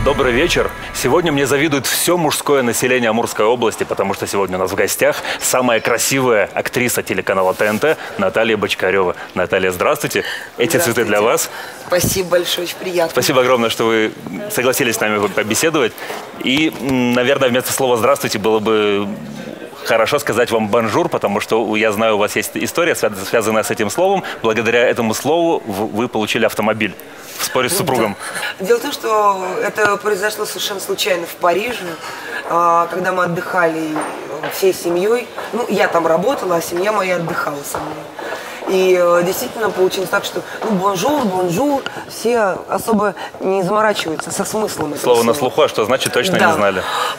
Добрый вечер. Сегодня мне завидует все мужское население Амурской области, потому что сегодня у нас в гостях самая красивая актриса телеканала ТНТ Наталья Бочкарева. Наталья, здравствуйте. Эти цветы для вас. Спасибо большое, очень приятно. Спасибо огромное, что вы согласились с нами побеседовать. И, наверное, вместо слова «здравствуйте» было бы хорошо сказать вам «бонжур», потому что, я знаю, у вас есть история, связанная с этим словом. Благодаря этому слову вы получили автомобиль в споре с супругом. Да. Дело в том, что это произошло совершенно случайно в Париже, когда мы отдыхали всей семьей. Ну, я там работала, а семья моя отдыхала со мной. И действительно получилось так, что бонжур, бонжур, все особо не заморачиваются со смыслом этого Слово на слуху, а что значит, точно не знали.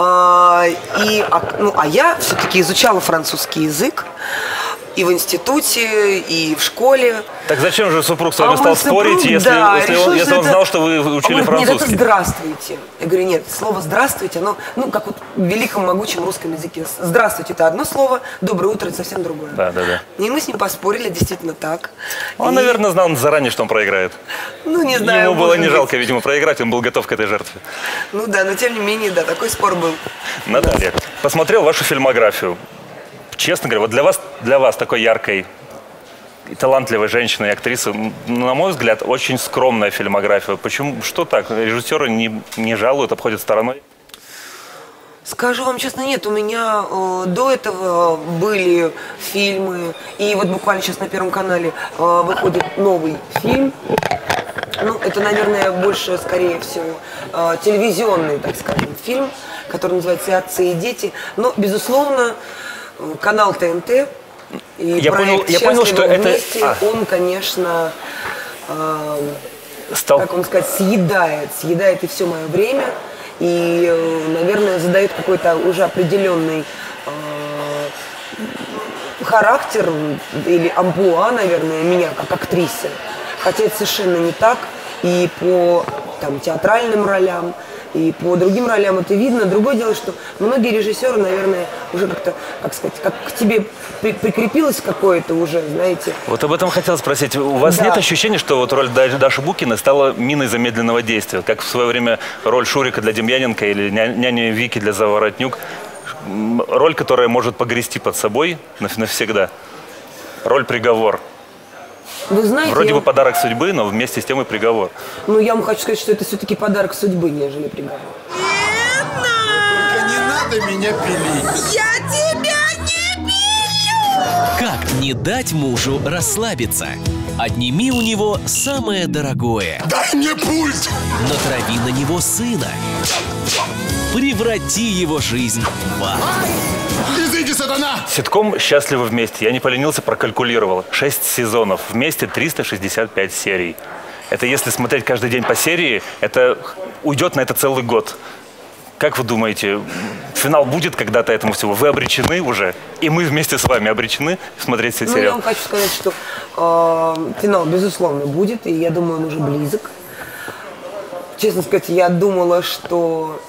А я все-таки изучала французский язык и в институте, и в школе. Так зачем же супруг с вами стал спорить, если он знал, что вы учили французский? Нет, это «здравствуйте». Я говорю, нет, слово «здравствуйте», оно, как вот в великом могучем русском языке. «Здравствуйте» — это одно слово, «доброе утро» — это совсем другое. Да. И мы с ним поспорили, действительно так. Он, наверное, знал заранее, что он проиграет. Ну, не знаю. Ему было не жалко, видимо, проиграть, он был готов к этой жертве. Ну да, но тем не менее, да, такой спор был. Наталья, посмотрел вашу фильмографию. Честно говоря, вот для вас такой яркой и талантливой женщины и актрисы, на мой взгляд, очень скромная фильмография. Почему? Что так? Режиссеры не жалуют, обходят стороной? Скажу вам честно, нет, у меня до этого были фильмы, и вот буквально сейчас на Первом канале выходит новый фильм. Ну, это, наверное, больше, скорее всего, телевизионный, так скажем, фильм, который называется «И отцы, и дети». Но, безусловно, канал ТНТ и я проект понял, что вместе, он, конечно, как вам сказать, съедает и все мое время, и, наверное, задает какой-то уже определенный характер или амплуа, наверное, меня как актрисы. Хотя это совершенно не так, и по театральным ролям, и по другим ролям это видно. Другое дело, что многие режиссеры, наверное, уже как-то, как сказать, как к тебе прикрепилось какое-то уже, знаете. Вот об этом хотел спросить. У вас нет ощущения, что вот роль Даши Букиной стала миной замедленного действия? Как в свое время роль Шурика для Демьяненко или няни Вики для Заворотнюк? Роль, которая может погрести под собой навсегда. Роль приговор. Вы знаете, вроде бы подарок судьбы, но вместе с тем и приговор. Ну, я вам хочу сказать, что это все-таки подарок судьбы, нежели приговор. Только не надо меня пилить. Я тебя не пилю! Как не дать мужу расслабиться? Отними у него самое дорогое. Дай мне пульт! Натрави на него сына. Преврати его жизнь в ад. Изыди, сатана! Ситком «Счастливы вместе». Я не поленился, прокалькулировал. 6 сезонов. Вместе 365 серий. Это если смотреть каждый день по серии, это уйдет на это целый год. Как вы думаете, финал будет когда-то этому всего? Вы обречены уже? И мы вместе с вами обречены смотреть все сериалы? Я вам хочу сказать, что финал, безусловно, будет. И я думаю, он уже близок. Честно сказать, я думала, что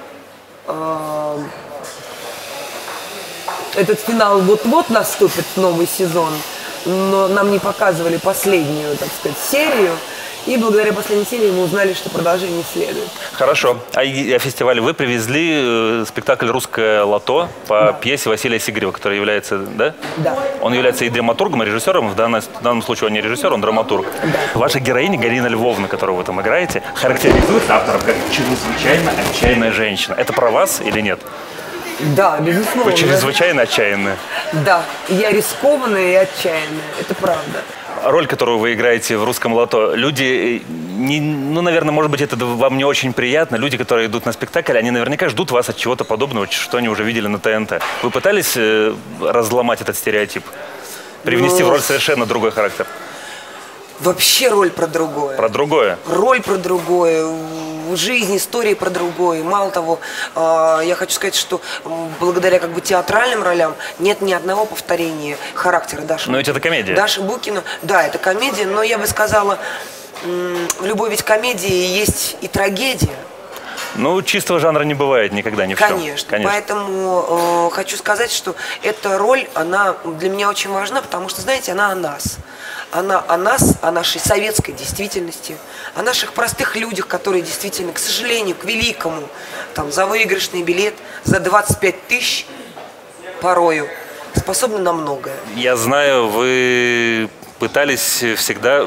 этот финал вот-вот наступит, новый сезон, но нам не показывали последнюю, так сказать, серию, и благодаря последней серии мы узнали, что продолжение следует. Хорошо. А фестивале вы привезли спектакль «Русское лото» по пьесе Василия Сигарева, который является, да? Да. Он является и драматургом, и режиссером. В данном случае он не режиссер, он драматург. Да. Ваша героиня Галина Львовна, которую вы там играете, характеризует авторов как чрезвычайно отчаянная женщина. Это про вас или нет? Да, безусловно. Вы чрезвычайно отчаянная. Да, я рискованная и отчаянная, это правда. Роль, которую вы играете в «Русском лото», люди, наверное, может быть, это вам не очень приятно. Люди, которые идут на спектакль, они наверняка ждут вас от чего-то подобного, что они уже видели на ТНТ. Вы пытались разломать этот стереотип? Привнести в роль совершенно другой характер? Вообще роль про другое. Про другое? Роль про другое. Жизнь, истории про другое. Мало того, я хочу сказать, что благодаря театральным ролям нет ни одного повторения характера Даши. Но ведь это комедия. Даша Букина, да, это комедия, но я бы сказала, в любой ведь комедии есть и трагедия. Ну, чистого жанра не бывает никогда, ни в чем. Конечно. Поэтому хочу сказать, что эта роль, она для меня очень важна, потому что, знаете, она о нас. Она о нас, о нашей советской действительности, о наших простых людях, которые действительно, к сожалению, к великому, там, за выигрышный билет, за 25 тысяч порою способны на многое. Я знаю, вы пытались всегда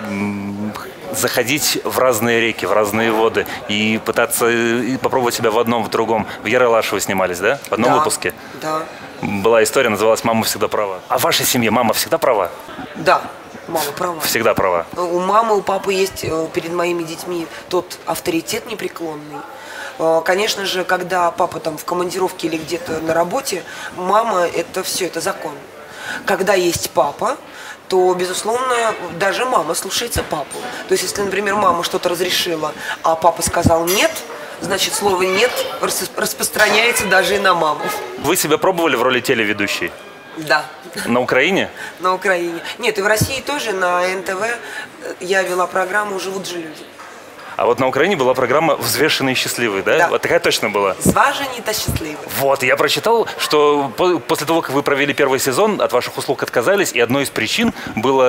заходить в разные реки, в разные воды и пытаться попробовать себя в одном, в другом. В Ералаш вы снимались, да? В одном выпуске? Да. Была история, называлась «Мама всегда права». А в вашей семье мама всегда права? Да, мама права. Всегда права. У мамы, у папы есть перед моими детьми тот авторитет непреклонный. Конечно же, когда папа там в командировке или где-то на работе, мама – это все, это закон. Когда есть папа, то, безусловно, даже мама слушается папу. То есть, если, например, мама что-то разрешила, а папа сказал «нет», значит, слово «нет» распространяется даже и на маму. Вы себя пробовали в роли телеведущей? Да. На Украине? На Украине. Нет, и в России тоже, на НТВ я вела программу «Живут же люди». А вот на Украине была программа «Взвешенные и счастливые», да? Да. Вот такая точно была. «Зважені та счастливы». Вот, я прочитал, что после того, как вы провели первый сезон, от ваших услуг отказались, и одной из причин был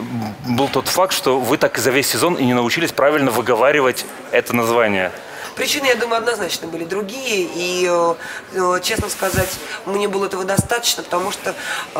тот факт, что вы так за весь сезон и не научились правильно выговаривать это название. Причины, я думаю, однозначно были другие, и, честно сказать, мне было этого достаточно, потому что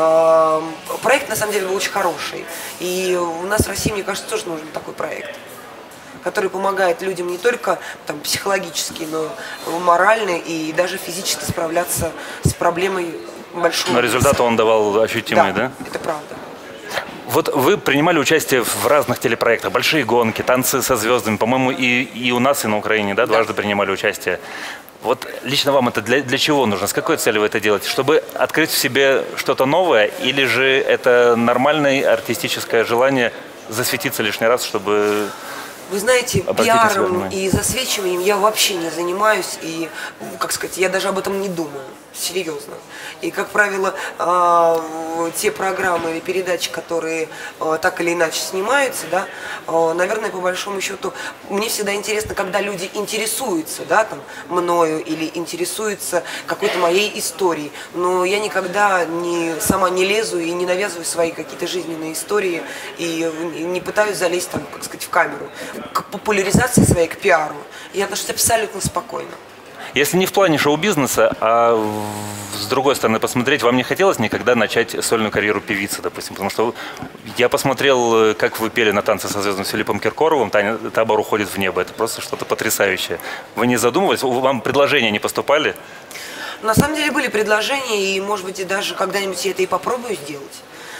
проект, на самом деле, был очень хороший. И у нас в России, мне кажется, тоже нужен такой проект, который помогает людям не только там, психологически, но морально и даже физически справляться с проблемой большой. Но результаты он давал ощутимые, да? Это правда. Вот вы принимали участие в разных телепроектах, «Большие гонки», «Танцы со звездами», по-моему, и у нас, и на Украине, да, дважды принимали участие. Вот лично вам это для чего нужно? С какой целью вы это делаете? Чтобы открыть в себе что-то новое, или же это нормальное артистическое желание засветиться лишний раз, чтобы... Вы знаете, обратите на себя пиаром внимание. и засвечиванием я вообще не занимаюсь, и, как сказать, я даже об этом не думаю, серьезно. И, как правило, те программы или передачи, которые так или иначе снимаются, да, наверное, по большому счету, мне всегда интересно, когда люди интересуются, да, там, мною или интересуются какой-то моей историей. Но я никогда сама не лезу и не навязываю свои какие-то жизненные истории и не пытаюсь залезть, там, как сказать, в камеру. К популяризации своей, к пиару я отношусь абсолютно спокойно. Если не в плане шоу-бизнеса, а с другой стороны посмотреть, вам не хотелось никогда начать сольную карьеру певицы, допустим? Потому что я посмотрел, как вы пели на «Танцы со звездами» с Филиппом Киркоровым, «Табор уходит в небо». Это просто что-то потрясающее. Вы не задумывались? Вам предложения не поступали? На самом деле были предложения, и, может быть, и даже когда-нибудь я это и попробую сделать.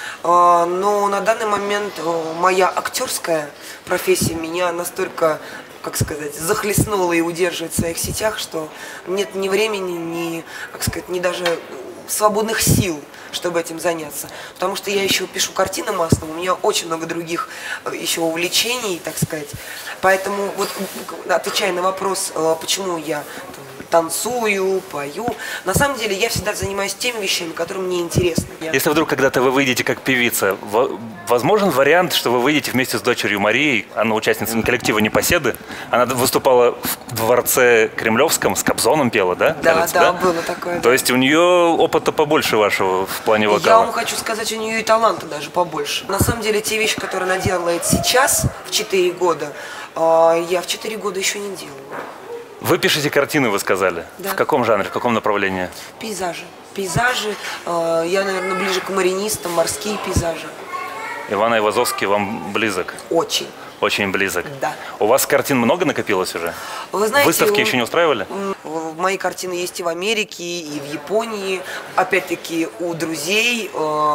Но на данный момент моя актерская профессия меня настолько, как сказать, захлестнула и удерживает в своих сетях, что нет ни времени, ни, как сказать, ни даже свободных сил, чтобы этим заняться. Потому что я еще пишу картины маслом, у меня очень много других еще увлечений, так сказать. Поэтому, вот, отвечая на вопрос, почему я танцую, пою. На самом деле я всегда занимаюсь теми вещами, которые мне интересны. Если вдруг когда-то вы выйдете как певица, возможен вариант, что вы выйдете вместе с дочерью Марией, она участница коллектива «Непоседы», она выступала в дворце Кремлевском, с Кобзоном пела, да? Да, кажется, да, было такое. То есть у нее опыта побольше вашего в плане вокала? Я вам хочу сказать, у нее и таланта даже побольше. На самом деле те вещи, которые она делает сейчас, в 4 года, я в 4 года еще не делала. Вы пишете картины, вы сказали. Да. В каком жанре, в каком направлении? Пейзажи. Пейзажи, я, наверное, ближе к маринистам, морские пейзажи. Иван Айвазовский вам близок? Очень. Очень близок. Да. У вас картин много накопилось уже? Вы знаете, выставки еще не устраивали? Мои картины есть и в Америке, и в Японии. Опять-таки у друзей.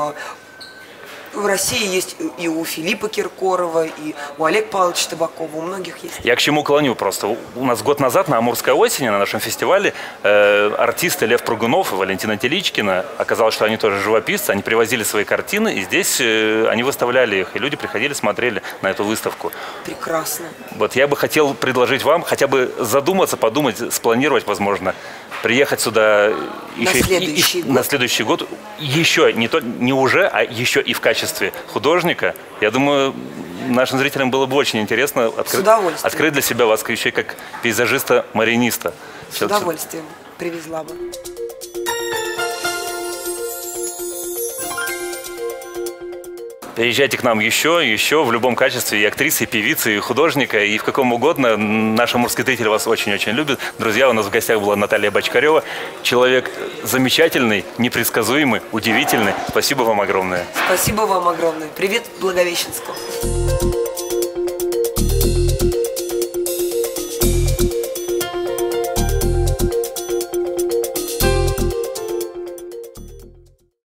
В России есть и у Филиппа Киркорова, и у Олега Павловича Табакова, у многих есть. Я к чему клоню просто. У нас год назад на Амурской осени, на нашем фестивале, артисты Лев Прыгунов и Валентина Теличкина, оказалось, что они тоже живописцы, они привозили свои картины, и здесь они выставляли их, и люди приходили, смотрели на эту выставку. Прекрасно. Вот я бы хотел предложить вам хотя бы задуматься, подумать, спланировать, возможно, приехать сюда на следующий год, еще не уже, а еще и в качестве художника. Я думаю, нашим зрителям было бы очень интересно открыть для себя вас еще и как пейзажиста-мариниста. С удовольствием привезла бы. Приезжайте к нам еще в любом качестве, и актрисы, и певицы, и художника, и в каком угодно. Наши мурские вас очень-очень любят. Друзья, у нас в гостях была Наталья Бочкарева. Человек замечательный, непредсказуемый, удивительный. Спасибо вам огромное. Спасибо вам огромное. Привет, Благовещенску.